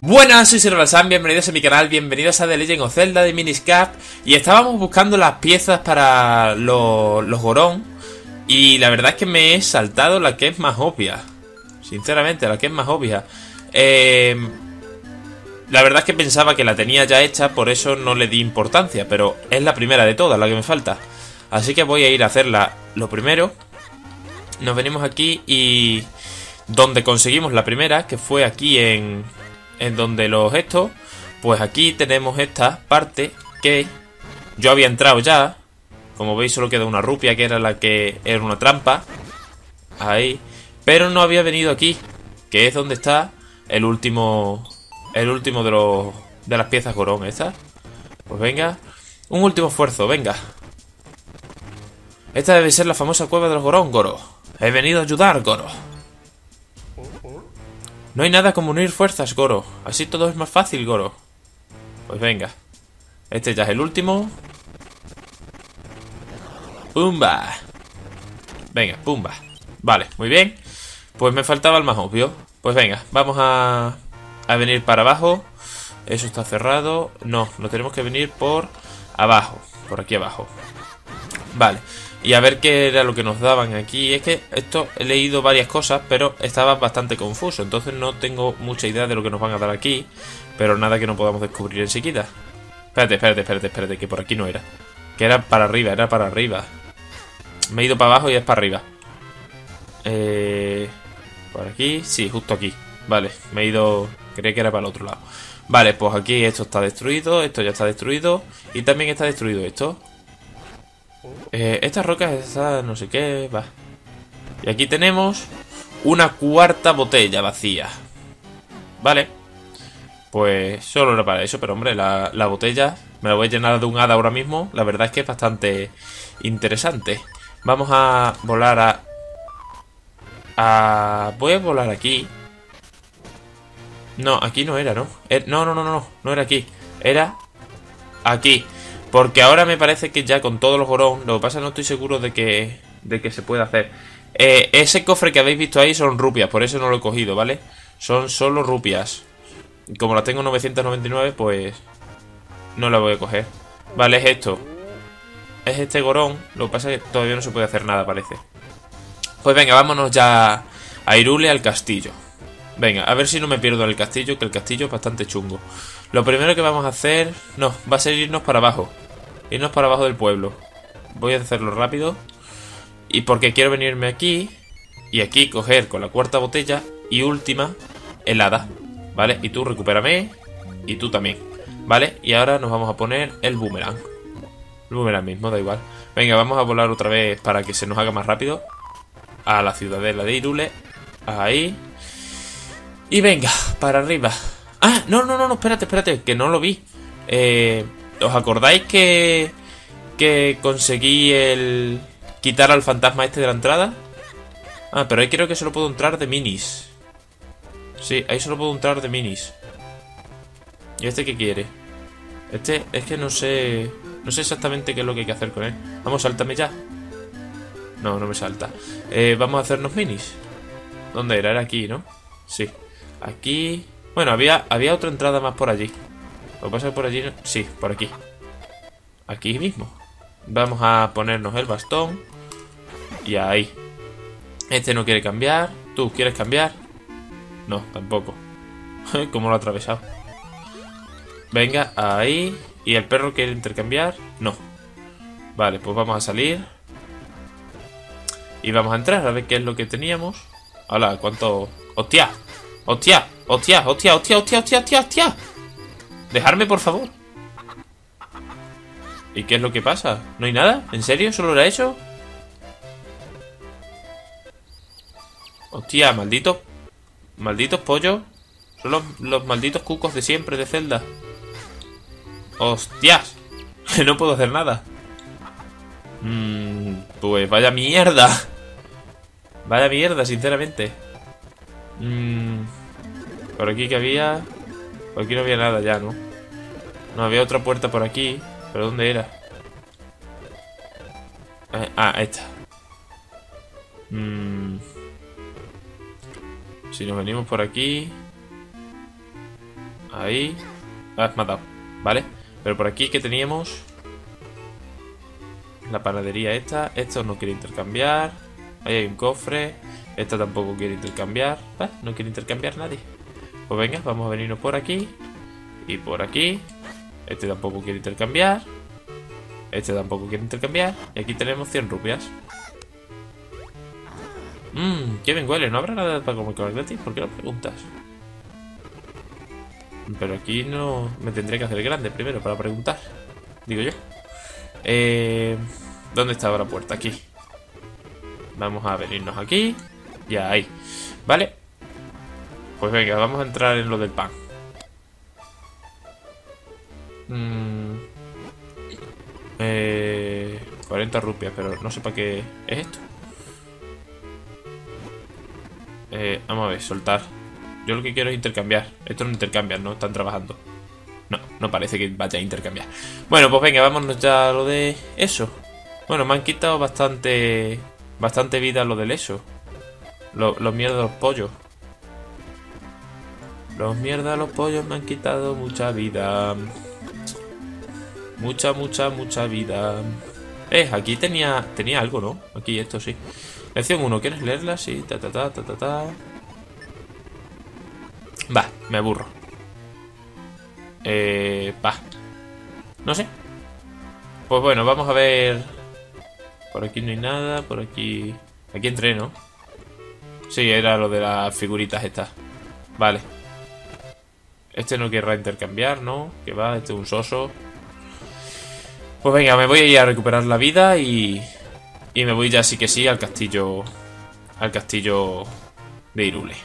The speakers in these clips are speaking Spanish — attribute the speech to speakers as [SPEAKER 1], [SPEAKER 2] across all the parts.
[SPEAKER 1] Buenas, soy Servalsan, bienvenidos a mi canal, bienvenidos a The Legend of Zelda de Minish Cap. Y estábamos buscando las piezas para los Goron. Y la verdad es que me he saltado la que es más obvia. Sinceramente, la que es más obvia. La verdad es que pensaba que la tenía ya hecha, por eso no le di importancia. Pero es la primera de todas la que me falta. Así que voy a ir a hacerla lo primero. Nos venimos aquí y... donde conseguimos la primera, que fue aquí en donde estos, pues aquí tenemos esta parte que yo había entrado ya. Como veis solo queda una rupia, que era la que era una trampa. Ahí. Pero no había venido aquí, que es donde está el último de las piezas Goron estas. Pues venga, un último esfuerzo, venga. Esta debe ser la famosa cueva de los Goron, Goro. He venido a ayudar, Goro. No hay nada como unir fuerzas, Goro. Así todo es más fácil, Goro. Pues venga. Este ya es el último. ¡Pumba! Venga, pumba. Vale, muy bien. Pues me faltaba el más obvio. Pues venga, vamos a venir para abajo. Eso está cerrado. No, nos tenemos que venir por abajo. Por aquí abajo. Vale. Y a ver qué era lo que nos daban aquí. Es que esto he leído varias cosas, pero estaba bastante confuso. Entonces no tengo mucha idea de lo que nos van a dar aquí. Pero nada que no podamos descubrir enseguida. Espérate, que por aquí no era. Que era para arriba, era para arriba. Me he ido para abajo y es para arriba. Por aquí, sí, justo aquí. Vale, me he ido... creía que era para el otro lado. Vale, pues aquí esto está destruido. Esto ya está destruido. Y también está destruido esto. Estas rocas, esta no sé qué, va. Y aquí tenemos una cuarta botella vacía. Vale. Pues solo era para eso, pero hombre, la botella me la voy a llenar de un hada ahora mismo. La verdad es que es bastante interesante. Vamos a volar voy a volar aquí. No, aquí no era, ¿no? No era aquí. Era aquí. Porque ahora me parece que ya con todos los Goron, lo que pasa no estoy seguro de que se pueda hacer. Ese cofre que habéis visto ahí son rupias, por eso no lo he cogido, ¿vale? Son solo rupias. Y como la tengo 999, pues no la voy a coger. Vale, es esto. Es este Goron, lo que pasa es que todavía no se puede hacer nada, parece. Pues venga, vámonos ya a Hyrule, al castillo. Venga, a ver si no me pierdo en el castillo, que el castillo es bastante chungo. Lo primero que vamos a hacer... no, va a ser irnos para abajo. Irnos para abajo del pueblo. Voy a hacerlo rápido. Y porque quiero venirme aquí. Y aquí coger con la cuarta botella. Y última, helada. ¿Vale? Y tú recupérame. Y tú también. ¿Vale? Y ahora nos vamos a poner el boomerang. El boomerang mismo, da igual. Venga, vamos a volar otra vez para que se nos haga más rápido. A la ciudadela de Hyrule. Ahí. Y venga, para arriba. Ah, no, espérate, que no lo vi. ¿Os acordáis que conseguí el quitar al fantasma este de la entrada? Ah, pero ahí creo que solo puedo entrar de minis. Sí, ahí solo puedo entrar de minis. ¿Y este qué quiere? Este es que no sé exactamente qué es lo que hay que hacer con él. Vamos, sáltame ya. No, no me salta. Vamos a hacernos minis. ¿Dónde era? Era aquí, ¿no? Sí. Aquí... bueno, había otra entrada más por allí. Lo que pasa es que por allí... sí, por aquí. Aquí mismo. Vamos a ponernos el bastón. Y ahí. Este no quiere cambiar. ¿Tú quieres cambiar? No, tampoco. ¿Cómo lo ha atravesado? Venga, ahí. ¿Y el perro quiere intercambiar? No. Vale, pues vamos a salir. Y vamos a entrar a ver qué es lo que teníamos. Hola, ¿cuánto...? ¡Hostia! ¡Hostia! ¡Dejarme, por favor! ¿Y qué es lo que pasa? ¿No hay nada? ¿En serio? ¿Solo lo he hecho? Hostia, malditos pollos. Son los malditos cucos de siempre de Zelda. ¡Hostias! No puedo hacer nada. Pues vaya mierda. Vaya mierda, sinceramente. Por aquí que había... por aquí no había nada ya, ¿no? No, había otra puerta por aquí. ¿Pero dónde era? Esta. Si nos venimos por aquí... Ahí. Has matado. Vale. Pero por aquí, ¿qué teníamos? La panadería esta. Esto no quiere intercambiar. Ahí hay un cofre. Esta tampoco quiere intercambiar. No quiere intercambiar nadie. Pues venga, vamos a venirnos por aquí. Y por aquí. Este tampoco quiere intercambiar. Este tampoco quiere intercambiar. Y aquí tenemos 100 rupias. Qué bien huele. ¿No habrá nada para comer gratis? ¿Por qué lo preguntas? Pero aquí no... Me tendría que hacer grande primero para preguntar. Digo yo. ¿Dónde estaba la puerta? Aquí. Vamos a venirnos aquí. Ya, ahí. Vale. Pues venga, vamos a entrar en lo del pan. 40 rupias, pero no sé para qué es esto. Vamos a ver, soltar. Yo lo que quiero es intercambiar. Estos no intercambian, no están trabajando. No, no parece que vaya a intercambiar. Bueno, pues venga, vámonos ya a lo de eso. Bueno, me han quitado bastante vida lo del eso. Los mierdas de los pollos. Los mierdas de los pollos me han quitado mucha vida. Mucha vida. Aquí tenía algo, ¿no? Aquí esto sí. Lección 1, ¿quieres leerla? Sí, Va, me aburro. Va. No sé. Pues bueno, vamos a ver. Por aquí no hay nada, por aquí... Aquí entré, ¿no? Sí, era lo de las figuritas estas. Vale. Este no querrá intercambiar, ¿no? Que va, este es un soso. Pues venga, me voy a ir a recuperar la vida y me voy ya sí que sí al castillo. Al castillo de Hyrule.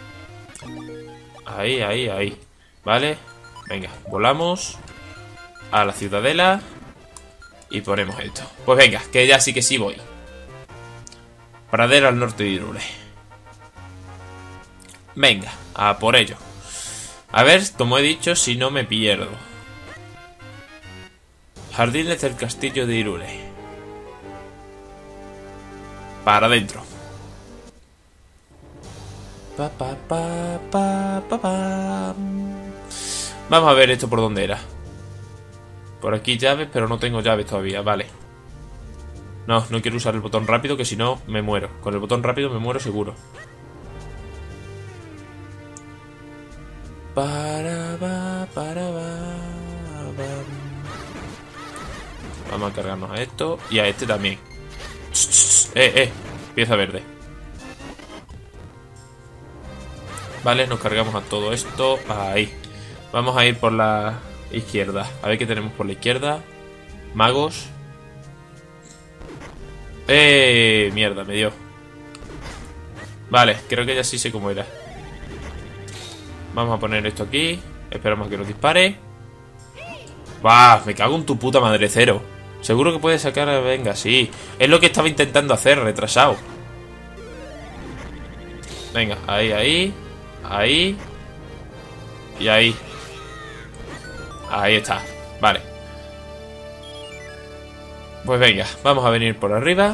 [SPEAKER 1] Ahí. Vale. Venga, volamos a la ciudadela y ponemos esto. Pues venga, que ya sí que sí voy. Pradera al norte de Hyrule. Venga, a por ello. A ver, como he dicho, si no me pierdo. Jardines del castillo de Hyrule. Para adentro. Vamos a ver esto por dónde era. Por aquí llaves, pero no tengo llaves todavía, vale. No quiero usar el botón rápido, que si no me muero. Con el botón rápido me muero seguro. Vamos a cargarnos a esto y a este también. Pieza verde. Vale, nos cargamos a todo esto. Ahí. Vamos a ir por la izquierda. A ver qué tenemos por la izquierda. Magos. Mierda, me dio. Vale, creo que ya sí sé cómo era. Vamos a poner esto aquí. Esperamos a que nos dispare. ¡Bah! Me cago en tu puta madre, Cero. Seguro que puede sacar... Venga, sí. Es lo que estaba intentando hacer, retrasado. Venga, ahí. Y ahí. Ahí está. Vale. Pues venga, vamos a venir por arriba.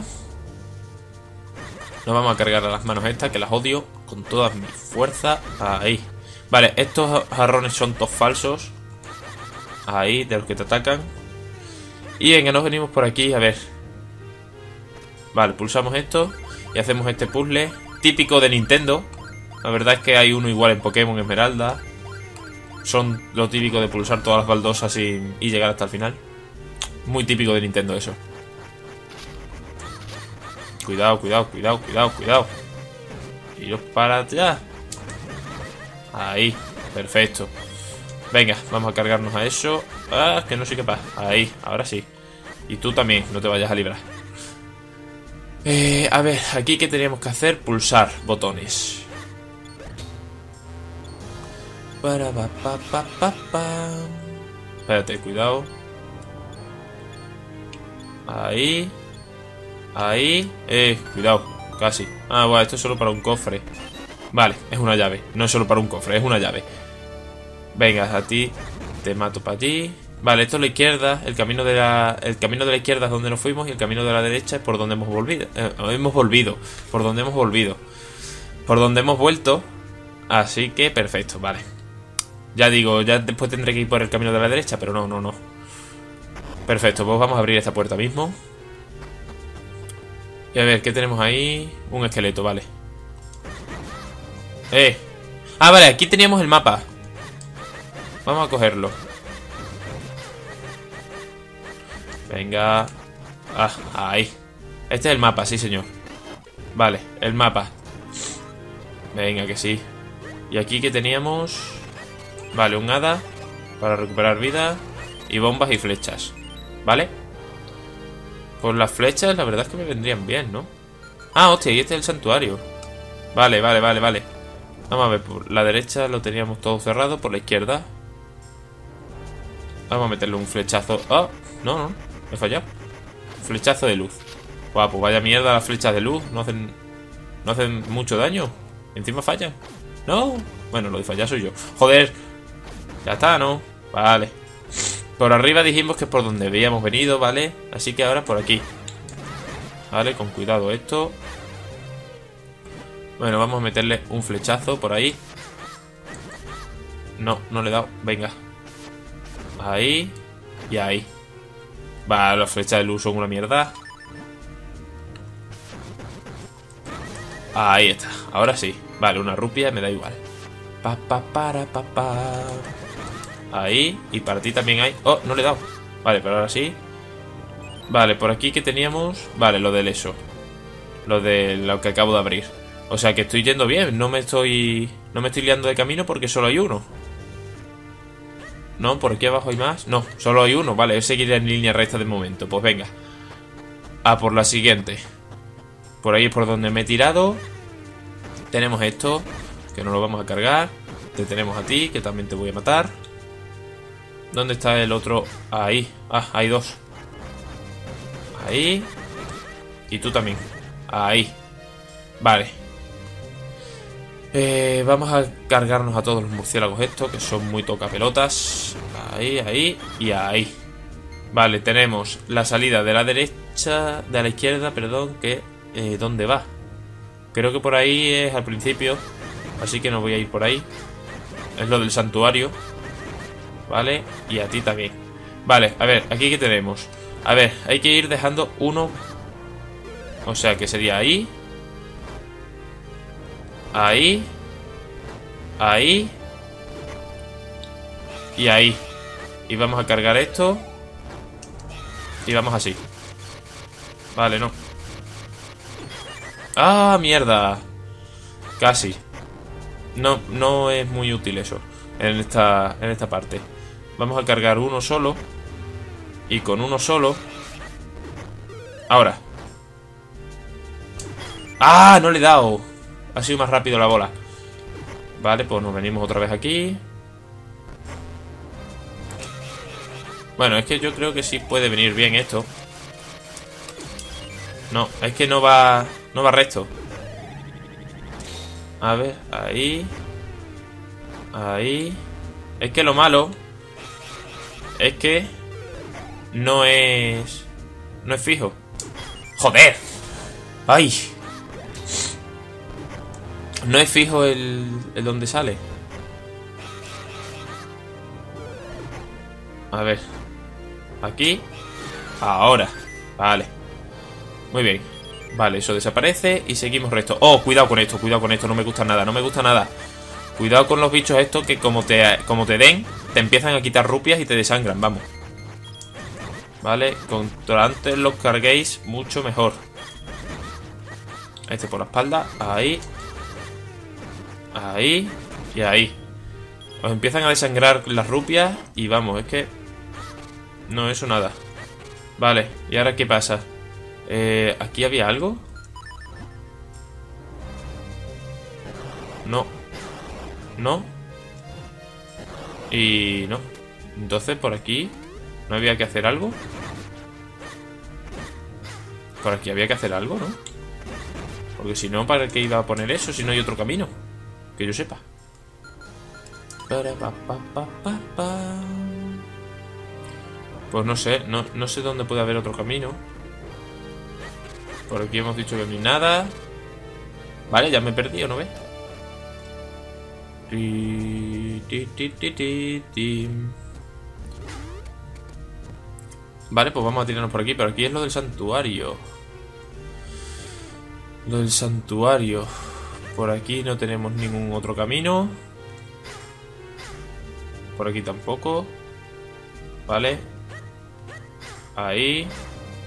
[SPEAKER 1] Nos vamos a cargar a las manos estas, que las odio con toda mi fuerza. Ahí. Vale, estos jarrones son todos falsos. Ahí, de los que te atacan. Y venga, nos venimos por aquí, a ver. Vale, pulsamos esto y hacemos este puzzle típico de Nintendo. La verdad es que hay uno igual en Pokémon Esmeralda. Son lo típico de pulsar todas las baldosas y llegar hasta el final. Muy típico de Nintendo eso. Cuidado. Tiros para allá. Ahí, perfecto. Venga, vamos a cargarnos a eso. Que no sé qué pasa. Ahí, ahora sí. Y tú también, no te vayas a librar. A ver, aquí ¿qué teníamos que hacer? Pulsar botones. Espérate, cuidado. Ahí. Cuidado, casi. Bueno, esto es solo para un cofre. Vale, es una llave. No es solo para un cofre, es una llave. Venga, a ti te mato para allí. Vale, esto es la izquierda. El camino de la izquierda es donde nos fuimos. Y el camino de la derecha es por donde hemos volvido. Por donde hemos volvido. Por donde hemos vuelto. Así que perfecto, vale. Ya digo, ya después tendré que ir por el camino de la derecha, pero no, no, no. Perfecto, pues vamos a abrir esta puerta mismo. Y a ver, ¿qué tenemos ahí? Un esqueleto, vale. Ah, vale, aquí teníamos el mapa. Vamos a cogerlo. Venga. Ah, ahí. Este es el mapa, sí, señor. Vale, el mapa. Venga, que sí. Y aquí que teníamos... Vale, un hada para recuperar vida. Y bombas y flechas. ¿Vale? Pues las flechas la verdad es que me vendrían bien, ¿no? Ah, hostia, y este es el santuario. Vale, vale, vale, vale. Vamos a ver, por la derecha lo teníamos todo cerrado. Por la izquierda vamos a meterle un flechazo. Oh, no, no, he fallado. Flechazo de luz. Guau, pues vaya mierda las flechas de luz. No hacen mucho daño. Encima fallan. No. Bueno, lo de fallar soy yo. Joder. Ya está, ¿no? Vale. Por arriba dijimos que es por donde habíamos venido, ¿vale? Así que ahora por aquí. Vale, con cuidado esto. Bueno, vamos a meterle un flechazo por ahí. No, no le he dado. Venga. Ahí. Y ahí. Va, las flechas de luz son una mierda. Ahí está. Ahora sí. Vale, una rupia me da igual. Ahí. Y para ti también hay. Oh, no le he dado. Vale, pero ahora sí. Vale, por aquí que teníamos. Vale, lo del eso. Lo de lo que acabo de abrir. O sea que estoy yendo bien. No me estoy liando de camino porque solo hay uno. No, por aquí abajo hay más. No, solo hay uno. Vale, seguiré en línea recta de momento. Pues venga. A por la siguiente. Por ahí es por donde me he tirado. Tenemos esto, que no lo vamos a cargar. Te tenemos a ti, que también te voy a matar. ¿Dónde está el otro? Ahí. Ah, hay dos. Ahí. Y tú también. Ahí. Vale. Vamos a cargarnos a todos los murciélagos estos, que son muy tocapelotas. Ahí, ahí y ahí. Vale, tenemos la salida de la derecha, de la izquierda, perdón, que... ¿dónde va? Creo que por ahí es al principio. Así que no voy a ir por ahí. Es lo del santuario. Vale, y a ti también. Vale, a ver, aquí que tenemos. A ver, hay que ir dejando uno. O sea, que sería ahí. Ahí. Ahí. Y ahí. Y vamos a cargar esto. Y vamos así. Vale, no. ¡Ah, mierda! Casi. No es muy útil eso. En esta parte. Vamos a cargar uno solo. Y con uno solo. Ahora. ¡Ah! No le he dado. Ha sido más rápido la bola. Vale, pues nos venimos otra vez aquí. Bueno, es que yo creo que sí puede venir bien esto. No, es que no va recto. A ver, ahí. Ahí. Es que lo malo es que no es fijo. ¡Joder! ¡Ay! No es fijo el donde sale. A ver. Aquí. Ahora. Vale. Muy bien. Vale, eso desaparece y seguimos recto. Oh, cuidado con esto, no me gusta nada, no me gusta nada. Cuidado con los bichos estos que como te den, te empiezan a quitar rupias y te desangran, vamos. Vale, cuanto antes los carguéis, mucho mejor. Este por la espalda, ahí. Ahí y ahí. Os empiezan a desangrar las rupias y vamos, es que no eso nada. Vale, ¿y ahora qué pasa? ¿Aquí había algo? No. No. Y no. Entonces por aquí ¿no había que hacer algo? Por aquí había que hacer algo, ¿no? Porque si no, ¿para qué iba a poner eso si no hay otro camino? Que yo sepa. Pues no sé, no sé dónde puede haber otro camino. Por aquí hemos dicho que no hay nada. Vale, ya me he perdido, ¿no ves? Vale, pues vamos a tirarnos por aquí. Pero aquí es lo del santuario. Lo del santuario. Por aquí no tenemos ningún otro camino. Por aquí tampoco. Vale. Ahí.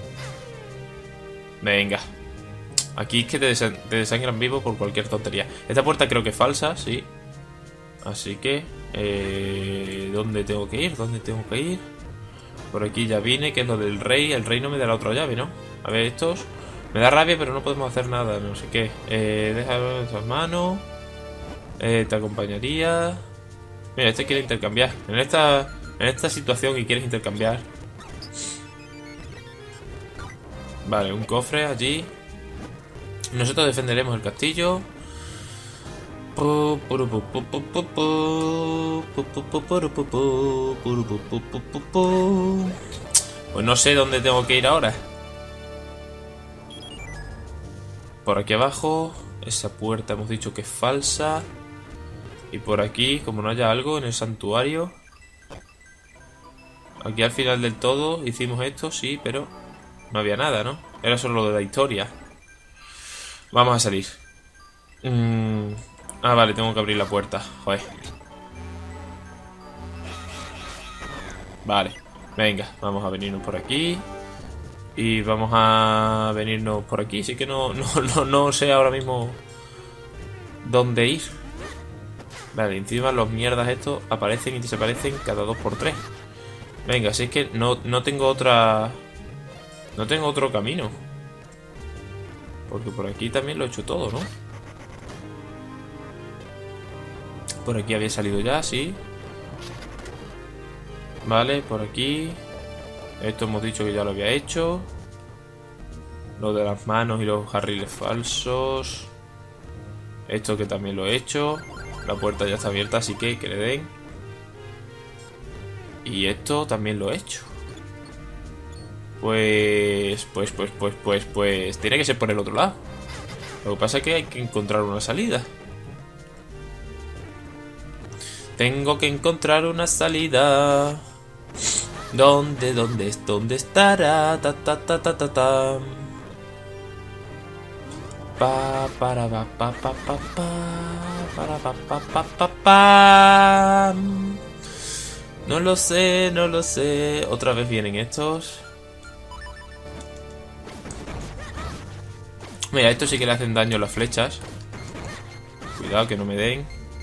[SPEAKER 1] Venga. Aquí es que te desangran vivo por cualquier tontería. Esta puerta creo que es falsa, sí. Así que... ¿dónde tengo que ir? ¿Dónde tengo que ir? Por aquí ya vine, que es lo del rey. El rey no me da la otra llave, ¿no? A ver, estos... Me da rabia, pero no podemos hacer nada, no sé qué. Déjalo en tus manos. Te acompañaría. Mira, este quiere intercambiar. En esta situación que quieres intercambiar. Vale, un cofre allí. Nosotros defenderemos el castillo. Pues no sé dónde tengo que ir ahora. Por aquí abajo. Esa puerta hemos dicho que es falsa. Y por aquí, como no haya algo en el santuario. Aquí al final del todo hicimos esto, sí, pero no había nada, ¿no? Era solo lo de la historia. Vamos a salir. Ah, vale, tengo que abrir la puerta. Joder. Vale, venga, vamos a venirnos por aquí. Y vamos a venirnos por aquí. Sí que no sé ahora mismo dónde ir. Vale, encima los mierdas estos aparecen y desaparecen cada 2×3. Venga, si es que no tengo otra... No tengo otro camino. Porque por aquí también lo he hecho todo, ¿no? Por aquí había salido ya, sí. Vale, por aquí. Esto hemos dicho que ya lo había hecho. Lo de las manos y los carriles falsos. Esto que también lo he hecho. La puerta ya está abierta, así que le den. Y esto también lo he hecho. Pues tiene que ser por el otro lado. Lo que pasa es que hay que encontrar una salida. Tengo que encontrar una salida. ¿Dónde estará? No lo sé. Otra vez vienen estos. Mira, estos sí que le hacen daño a las flechas. Cuidado que no me den.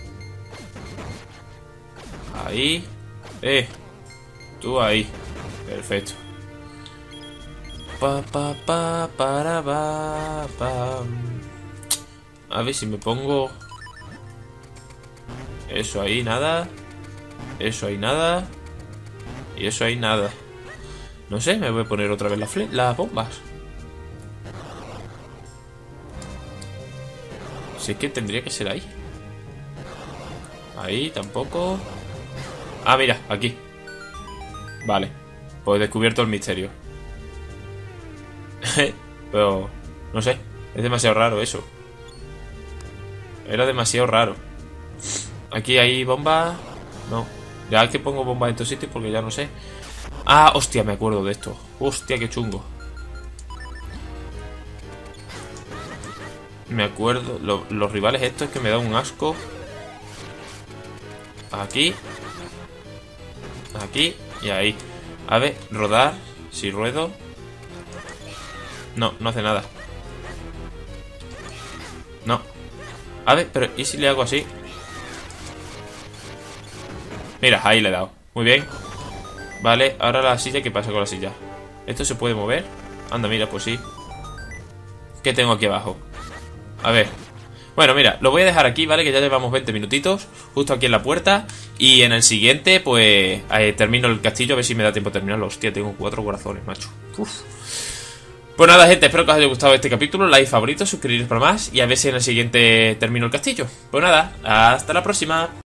[SPEAKER 1] Ahí. Tú ahí. Perfecto. A ver si me pongo... Eso ahí, nada. Eso ahí, nada. Y eso ahí, nada. No sé, me voy a poner otra vez las bombas. Si es que tendría que ser ahí. Ahí, tampoco. Ah, mira, aquí. Vale, pues he descubierto el misterio. Pero, no sé, es demasiado raro eso. Era demasiado raro. Aquí hay bombas. No, ya es que pongo bombas en estos sitios porque ya no sé. Ah, hostia, me acuerdo de esto. Hostia, qué chungo. Me acuerdo, los rivales estos que me dan un asco. Aquí. Aquí y ahí. A ver, rodar. Si ruedo. No, no hace nada. No. A ver, pero ¿y si le hago así? Mira, ahí le he dado. Muy bien. Vale, ahora la silla, ¿qué pasa con la silla? ¿Esto se puede mover? Anda, mira, pues sí. ¿Qué tengo aquí abajo? A ver. Bueno, mira, lo voy a dejar aquí, ¿vale? Que ya llevamos 20 minutitos. Justo aquí en la puerta. Y en el siguiente, pues termino el castillo. A ver si me da tiempo de terminarlo. Hostia, tengo 4 corazones, macho. Uf. Pues nada, gente, espero que os haya gustado este capítulo. Like, favorito, suscribiros para más. Y a ver si en el siguiente termino el castillo. Pues nada, hasta la próxima.